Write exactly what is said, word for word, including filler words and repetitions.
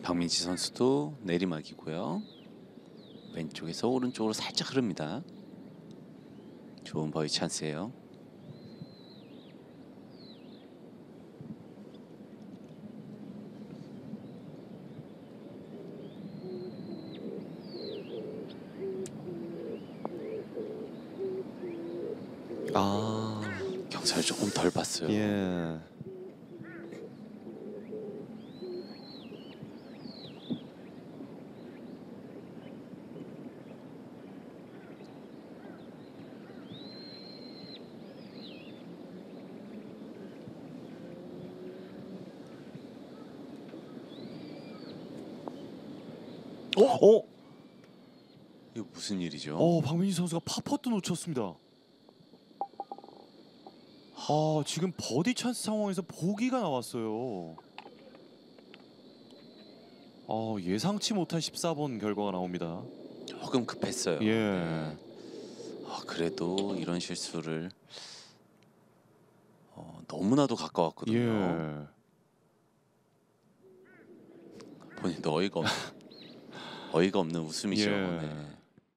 박민지 선수도 내리막이고요. 왼쪽에서 오른쪽으로 살짝 흐릅니다. 좋은 버디 찬스예요. 아, 경사를 조금 덜 봤어요. 예. 어? 어? 이거 무슨 일이죠? 어, 박민지 선수가 파퍼트 놓쳤습니다. 아, 지금 버디 찬스 상황에서 보기가 나왔어요. 아, 예상치 못한 십사 번 결과가 나옵니다. 조금 급했어요. 예. 네. 아, 그래도 이런 실수를 어, 너무나도 가까웠거든요. 예. 본인도 어이가 없, 어이가 없는 웃음이죠. 예. 네.